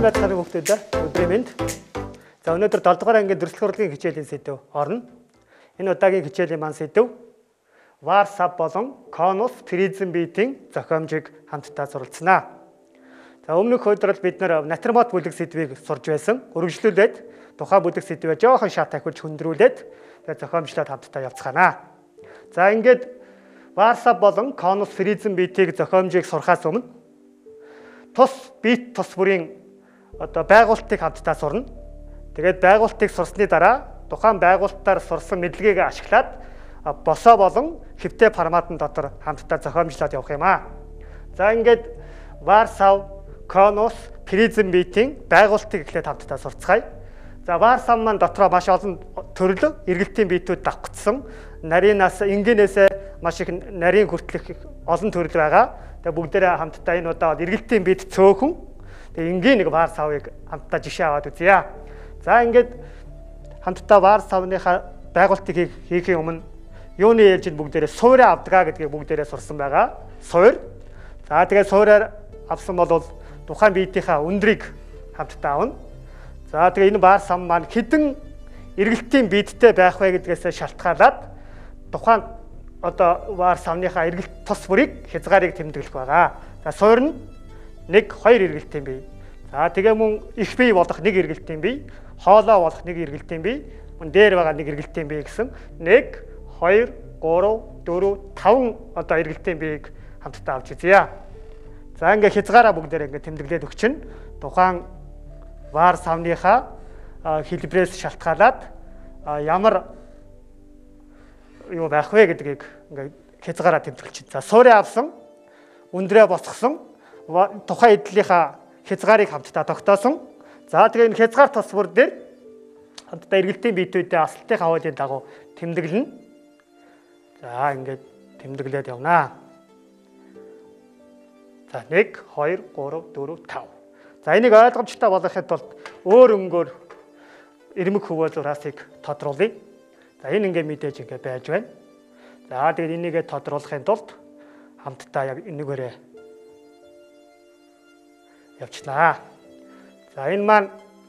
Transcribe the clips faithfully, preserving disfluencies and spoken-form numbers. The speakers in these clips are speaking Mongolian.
Сайн байцгааны хүүхдүүд өдрийн мэнд. За өнөөдөр долоо дугаар ангийн дөрвөлт урлагийн хичээлийн сэдэв орно. Энэ удаагийн хичээлийн маань сэдэв вар сав болон конус призм битийн зохиомжийг хамтдаа суралцсанаа. За өмнөх өдрөл бид нэр натурмат бүлэг сэдвийг сурж байсан. Үргэлжлүүлээд тухайн бүлэг сэдвээ жоохон шат ахиулж хөндрүүлээд тэгээд зохиомжлоод хамтдаа явцгаанаа. За ингээд вар сав болон конус призм битийг зохиомжийг сурахаас өмнө тус бит тус бүрийн одоо байгуулалтыг хамтдаа сурна. Тэгээд байгуулалтыг сурсны дараа тухайн байгуулалтаар сурсан мэдлэгийг ашиглаад босоо болон хэвтэй форматн дотор хамтдаа зохиомжлоод явах юм аа. За ингээд вар сав, конус, призм битийн байгуулалтыг эхлээд хамтдаа сурцгаая. За вар сав маань дотроо маш олон төрөл эргэлтийн битүүд давхцсан. Нарийнаас энгийнээсээ маш их нарийн хүртэлх олон төрөл байгаа. Тэгээ бүгдээрээ хамтдаа энэ удаад эргэлтийн бит цөөхөн. Тэгээ энгийн нэг вар савыг хамтдаа жишээ аваад үзье. За ингээд хамтдаа вар савныхаа байгуулалтыг хийхийн өмнө юуны ээлжинд бүгдээрээ суурь авдгаа гэдгийг бүгдээрээ сурсан байгаа. Суурь. За тэгээ суурьаар авсан бол тухайн биетийнхаа өндрийг хамтдаа авна. За тэгээ энэ вар сав маань хэдэн эргэлтийн биеттэй байх вэ гэдгээс шалтгаалаад тухайн одоо вар савныхаа эргэлт тус бүрийг хязгаарыг тэмдэглэх байгаа. За суурь нь нэг, хоёр эргэлтийн бие. За тэгээ мөн их бие болох нэг эргэлтийн бие, хоолой болох нэг эргэлтийн бие, мөн дээр байгаа нэг эргэлтийн бие гэсэн нэг, хоёр, гурав, дөрөв, таван одоо эргэлтийн биеийг хамтдаа авч үзье. За ингээ хязгаараа бүгдээр ингээ тэмдэглээд өгчин. Тухайн вар савныхаа хэлбэрээс шалтгаалаад ямар юу байх вэ гэдгийг ингээ хязгаараа тэмдэглэж. За суурь авсан, өндрөө босгосон, тухайн эдлийнхаа хязгаарыг хамтдаа тогтоосон. За тэгээ энэ хязгаар тус бүр дээр хамтдаа эргэлтийн биетүүдэд асалтын хавуулын дагуу тэмдэглэнэ. За ингээд тэмдэглээд явнаа. За нэг, хоёр, гурав, дөрөв, тав. За энийг ойлгомжтой болгохын тулд өөр өнгөөр ирмэг хөвөө зураасыг тодруулъя. За энэ ингээ мэдээж ингээ байж байна. За тэгээд энийгээ тодруулахын тулд хамтдаа яг энэгээрээ явчлаа. За энэ маань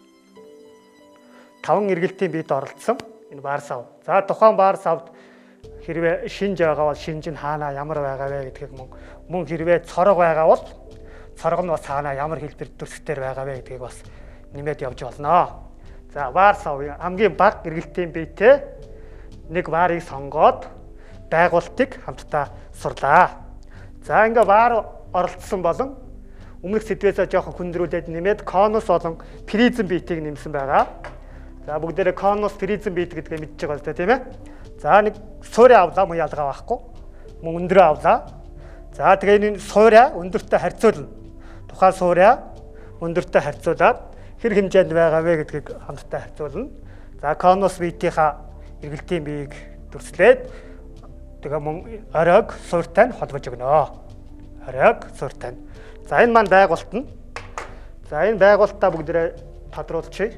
таван эргэлтийн биед оролцсон энэ вар сав. За тухайн вар савд хэрвээ шинж байгаа бол шинж нь хаана ямар байгаа вэ гэдгийг мөн мөн хэрвээ цорог байгаа бол цорог нь бас хаана ямар хэлбэр төрсөөр байгаа вэ гэдгийг бас нэмээд явж болно. За вар сав хамгийн бага эргэлтийн биетэй нэг варыг сонгоод байгуулалтыг хамтдаа сурлаа. За ингээ вар оролцсон болон өмнөх сэдвээсээ жоохон хөндрүүлээд нэмээд конус болон призм битийг нэмсэн байгаа. За бүгдээрээ конус, призм бит гэдгээ мэдчихэж байгаа л да тийм ээ. За нэг суурь авлаа мөн ялгаа байхгүй. Мөн өндрөө авлаа. За тэгээ энэ суурьа өндөртөө харьцуулна. Тухайн суурьа өндөртөө харьцуулаад хэр хэмжээнд байгаа вэ гэдгийг хамтдаа харьцуулна. За конус битийнхаа эргэлтийн биеийг дүрслээд тэгээ мөн оройг суурьтай нь холбож өгнө. Оройг суурьтай нь. За энэ маань байгуулалт нь. За энэ байгуулалтаа бүгдээрээ тодруулчихъя.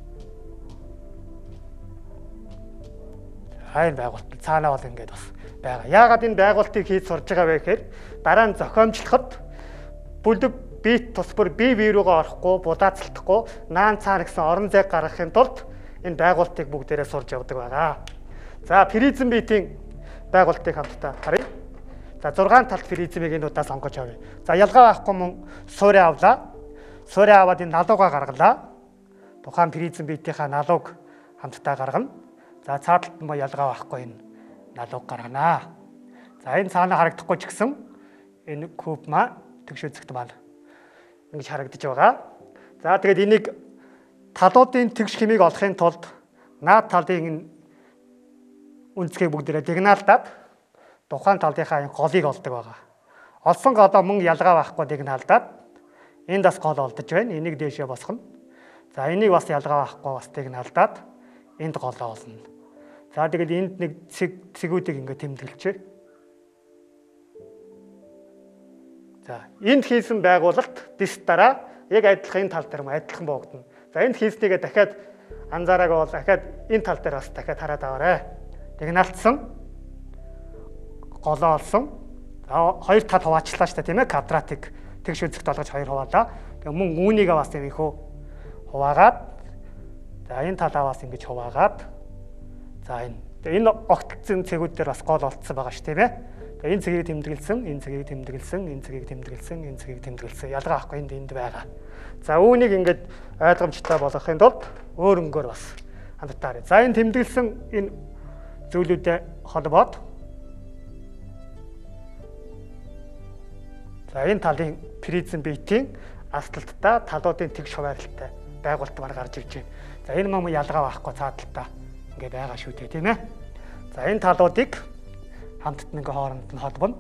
За энэ байгуулалт цаанаа бол ингэж бас байгаа. Яагаад энэ байгуулалтыг хийж сурж байгаа вэ гэхээр дараа нь зохиомжлоход бүлэг бит тус бүр бие бие рүүгээ орохгүй, будаацлахгүй, наан цаар гэсэн орон зайг гаргахын тулд энэ байгуулалтыг бүгдээрээ сурж явдаг байгаа. За призм битийн байгуулалтыг хамтдаа харъя. За зургаан талт призмийг энэ удаа сонгож авъя. За ялгаа байхгүй мөн суурь авлаа. Суурь аваад энэ налууга гаргалаа. Тухайн призм битийнхаа налууг хамтдаа гаргана. За цааталт нь ялгаа байхгүй энэ налууг гарганаа. За энэ цаанаа харагдахгүй ч гэсэн энэ куб маа тэгш үзэгт маань ингэж харагдаж байгаа. За тэгээд энийг талуудын тэгш хэмийг олохын тулд наад талын үнцгийг бүгдээрээ дигналдаад тухайн талынхаа голыг олдог байгаа. Олсон голоо мөн ялгаа байхгүй дигналдаад энд бас гол олдож байна. Энийг дээшээ босгоно. За энийг бас ялгаа байхгүй бас дигналдаад энд голоо олно. За тэгээд энд нэг цэг цэгүүдийг ингээд тэмдэглэжээ. За энд хийсэн байгуулалт дис дараа яг адилхан энэ тал дээр мөн адилхан боогдно. За энд хийснийгээ дахиад анзаараагаа бол дахиад энэ тал дээр бас дахиад хараад аваарай. Дигналтсан голоо олсон. За хоёр тал хуваачлаа шүү дээ тийм ээ. Квадратик тэгш үзэх долгож хоёр хуваалаа. Тэгээ мөн үүнийгээ бас юм ихөө хуваагаад за энэ талаа бас ингэж хуваагаад за энэ энэ огтлцсон цэгүүд дээр бас гол олдсон байгаа шүү тийм ээ. Тэгээ энэ цэгийг тэмдэглэсэн, энэ цэгийг тэмдэглэсэн, энэ цэгийг тэмдэглэсэн, энэ цэгийг тэмдэглэсэн. Ялгаа авахгүй энд энд байгаа. За үүнийг ингэж ойлгомжтой болгохын тулд өөр өнгөөр бас хандтаарай. За энэ тэмдэглэсэн энэ зүйлүүдэд холбоод за энэ талын призм биетийн асталтаа талуудын тэгш хуваарлалтай байгуултмаар гарч ирж байна. За энэ мөн ялгаа байхгүй цааталтаа ингээ байгаа шүү дээ тийм ээ. За энэ талуудыг хамтд ингээ хооронд нь холбоно.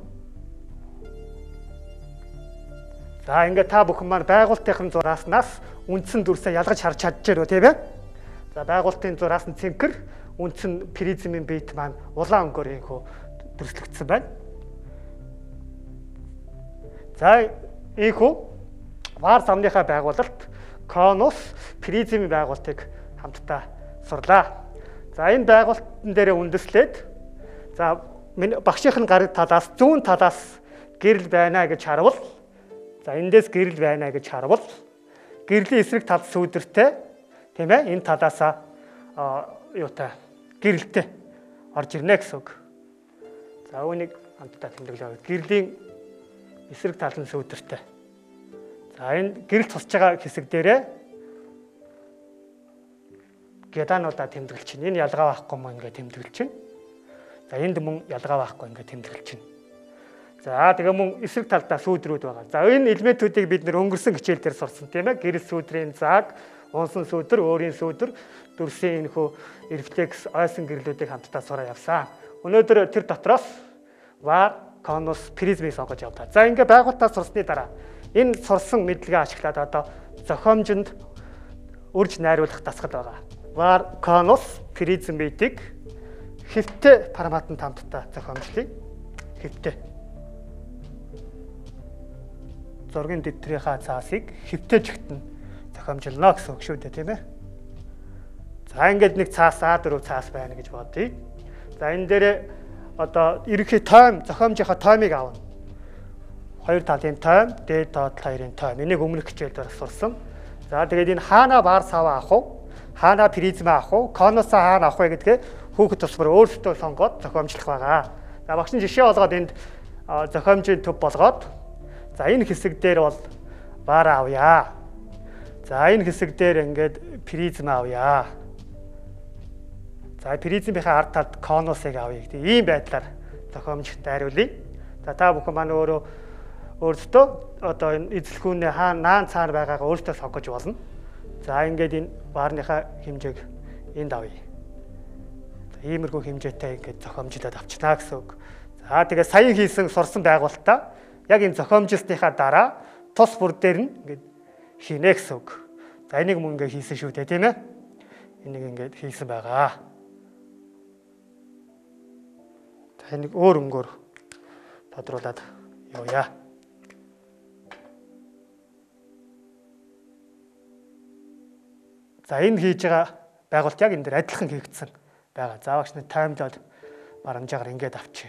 За ингээ та бүхэн маань байгуултын зурааснаас үндсэн дүрсээ ялгаж харж чадж байна тийм ээ. За байгуултын зураас нь цэнхэр үндсэн призмын биет маань улаан өнгөөр инхүү дүрслэгдсэн байна. За ийхүү ваар замныхаа байгуулалт конус призмын байгуултыг хамтдаа сурлаа. За энэ байгуултан дээр үндэслээд за багшийн гарын талаас зүүн талаас гэрэл байна гэж харуул. За эндээс гэрэл байна гэж харуул. Гэрлийн эсрэг тал сүүдэртэй тийм ээ энэ талаасаа юутай гэрэлтэй орж ирнэ гэсэн үг. За үүнийг хамтдаа тэмдэглэе. Гэрлийн эсрэг тал нь сүүдэртэй. За энэ гэрэл тусч байгаа хэсэг дээрээ гедануудаа тэмдэглэж чинь. Энэ ялгаа байхгүй мөн ингээ тэмдэглэж чинь. За энд мөн ялгаа байхгүй ингээ тэмдэглэж чинь. За тэгээ мөн эсрэг талдаа сүүдрүүд байгаа. За энэ элементүүдийг бид нэр өнгөрсөн хичээл дээр сурсан тийм ээ. Гэрэл сүүдрийн зааг, унсан сүүдэр, өөрийн сүүдэр, дүрсийн энэхүү рефлекс, ойсон гэрлүүдийг хамтдаа сураа явсан. Өнөөдөр тэр дотроос вар, конус, призмыг сонгож явлаа. За ингээ байгуултаа сурсны дараа энэ сурсан мэдлэгээ ашиглаад одоо зохиомжинд үрж найруулах дасгал байгаа. Вар, конус, призм биетийг хэвтэй форматанд хамтдаа зохиомжлъя. Хэвтэй. Зургийн дэвтрийнхаа цаасыг хэвтэй жигтэн зохиомжлно гэсэн үг шүү дээ тийм ээ. За ингээд нэг цаас А дөрөв цаас байна гэж бодъё. За энэ дээр одоо ерөнхий тойм зохиомжийнхаа тоймыг авна. Хоёр талын тойм, дээд доод хоёрын тойм. Энийг өмнөх хичээлдээр сурсан. За тэгээд энэ хаана вар саваа авах вэ? Хаана призм авах вэ? Конусаа хаана авах вэ гэдгээ хүүхэд тусмар өөрсдөө сонгоод зохиомжлох байгаа. За багш нь жишээ олгоод энд зохиомжийн төв болгоод за энэ хэсэг дээр бол вар авъя. За энэ хэсэг дээр ингээд призм авъя. За призмийнхаа ард талд конусыг авъя гэдэг ийм байдлаар зохиомж дайруулъя. За та бүхэн маань өөрөө өөрсдөө одоо энэ эзлэхүүнээ хаана наан цаана байгаагаа өөрсдөө сонгож болно. За ингээд энэ варныхаа хэмжээг энд авъя. За иймэрхүү хэмжээтэй ингээд зохиомжлоод авчнаа гэсэн үг. За тэгээ сая хийсэн сурсан байгуулалтаа яг энэ зохиомжлсныхаа дараа тус бүр дээр нь ингээд хийнэ гэсэн үг. За энийг мөн ингээд хийсэн шүү дээ тийм ээ. Энийг ингээд хийсэн байгаа. За энийг өөр өнгөөр тодруулаад явъя. За энэ хийж байгаа байгуулт яг энэ дээр адилхан хийгдсэн байгаа. Заавагч нь таймлоод барамжаагаар ингээд авчи.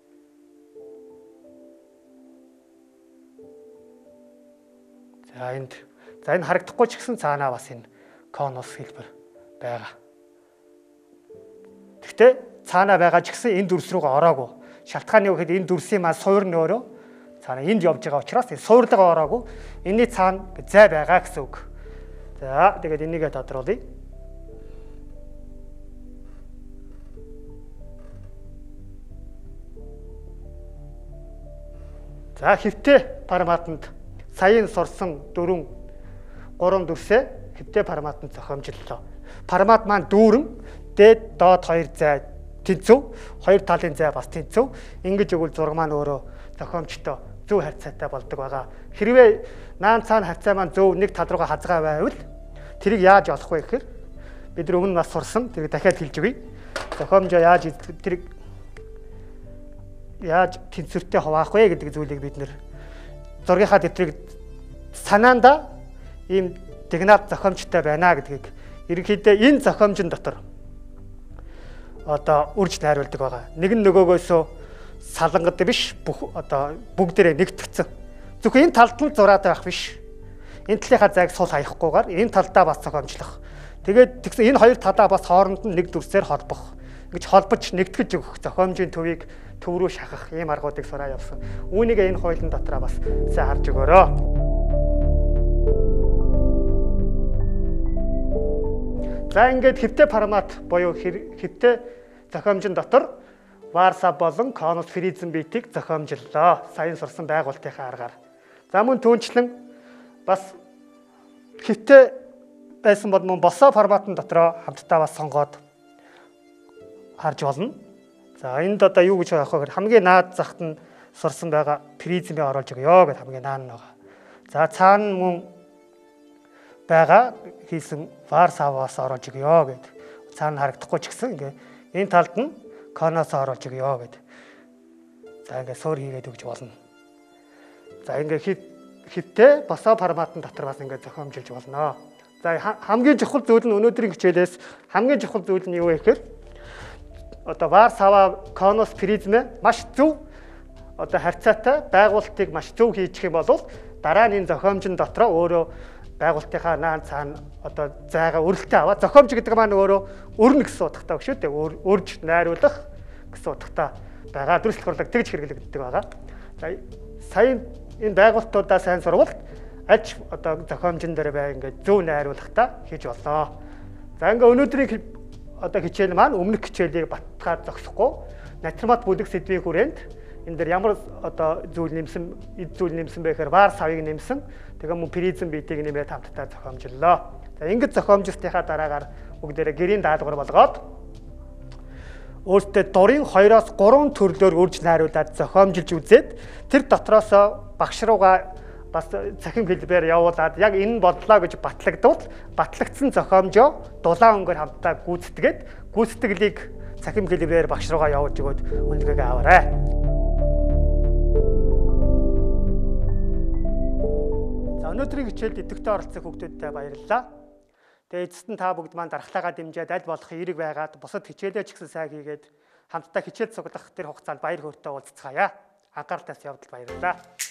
За энд за энэ харагдахгүй ч гэсэн цаанаа бас энэ конус хэлбэр байгаа. Гэхдээ цаанаа байгаа ч гэсэн энэ дүрс рүүгээ ороогүй. Шалтгаан нь юу гэхэд энэ дүрсийн маань суур нь өөрөө цаанаа энд явж байгаа учраас энэ суурлага ороогүй. Энийний цаана зай байгаа гэсэн үг. За тэгээд энийгээ тодруулъя. За хэвтэй форматанд саяын сурсан дөрвөн гурван дүрсээ хэвтэй форматанд зохиомжллоо. Формат маань дүүрэн дээд доод хоёр зай тэнцв, хоёр талын зай бас тэнцв. Ингэж өгвөл зураг маань өөрөө зохиомжтой зөв харьцаатай болдог байгаа. Хэрвээ наан цаана харьцаа маань зөв нэг тал руугаа хазгаа байвал тэрийг яаж олох вэ гэхээр бид нар өмнө бас сурсан. Тэрийг дахиад хэлж өгье. Зохиомжоо яаж тэрийг яаж тэнцвэртэй хуваах вэ гэдэг зүйлийг бид нэр зургийнхаа дэвтрийг санаанда ийм дигнал зохиомжтой байна гэдгийг ерөнхийдөө энэ зохиомжин дотор одоо үрж найруулдаг байгаа. Нэг нь нөгөөгөөсөө салангад биш бүх одоо бүгдээрээ нэгтгэсэн. Зөвхөн энэ талд нь зураад байх биш. Энэ талынхаа зайг сул хаягахгүйгээр энэ талдаа бас зохиомжлох. Тэгээд тэгсэн энэ хоёр талаа бас хооронд нь нэг дүрсээр холбох. Ингэж холбож нэгтгэж өгөх зохиомжийн төвийг төв рүү шахах ийм аргуудыг сураа явсан. Үүнийг энэ хуулийн дотроо бас сайн харж өгөөрэй. За ингээд хэвтэй формат буюу хэвтэй зохиомжийн дотор варса болон конус призм битийг зохиомжллоо. Сайн сурсан байгуултынхаа аргаар. За мөн түүнчлэн бас хэвтэй байсан бол мөн босоо форматын дотроо хамтдаа бас сонгоод харж болно. За энд одоо юу гэж байгаа вэ? Хамгийн наад захт нь сурсан байгаа призмээ оруулж өгөө гэж хамгийн наад нь байгаа. За цаана мөн байгаа хийсэн варсаваас оруулж өгөө гэд. Цаана харагдахгүй ч гэсэн ингээ энэ талд нь конос оруулж өгөө гэд. За ингээ суур хийгээд өгч болно. За ингээ хэвтэй босоо форматын дотор бас ингээ зохиомжилж болно. За хамгийн чухал зүйл нь өнөөдрийн хичээлээс хамгийн чухал зүйл нь юу вэ гэхээр одоо варсава конус призмэ маш зөв одоо харьцаатай байгуултыг маш зөв хийчих юм бол дараа нь энэ зохиомжин дотроо өөрөө байгуултынхаа наан цаана одоо зайгаа өрөлтөө аваад зохиомж гэдэг маань өөрөө өрнө гэсэн утгатай шүү дээ. Өрж найруулах гэсэн утгатай байгаа. Дүрслэх урлаг тэгж хэрэглэгддэг байгаа. За сая энэ байгуултуудаа сайн сурвал аж одоо зохиомжин дээр бай ингээд зөв найруулахтаа хийж боллоо. За ингээ өнөөдрийн одоо хичээл маань өмнөх хичээлийг батгаад зогсохгүй натурмат бүлэг сэдвийн хүрээнд энэ дээр ямар одоо зүйл нэмсэн эд зүйл нэмсэн бэ гэхээр вар савыг нэмсэн тэгээ мөн призм битийг нэмээд хамтдаа зохиомжллоо. За ингэж зохиомжлтынхаа дараагаар бүгдээрээ гэрийн даалгавар болгоод өөртөө дурын хоёроос гурван төрлөөр үрж найруулад зохиомжилж үзээд тэр дотроос багш руугаа бас цахим хэлбээр явуулаад яг энэ бодлоо гэж батлагдвал батлагдсан зохиомжоо дулаан өнгөөр хамтдаа гүйцэтгээд гүйцэтгэлийг цахим хэлбээр багш руугаа явуулж өгөөд үнэлгээгээ аваарай. За өнөөдрийн хичээлд идэвхтэй оролцсон хүүхдүүдтэй баярлалаа. Тэгээ эцэст нь та бүгд маань дархлаагаа дэмжиж аль болох эерэг байгаад бусад хичээлээ ч гэсэн сайн хийгээд хамтдаа хичээл цуглах тэр хугацаанд баяр хөөртэй уулзцгаая. Анхааралтаас явдал баярлалаа.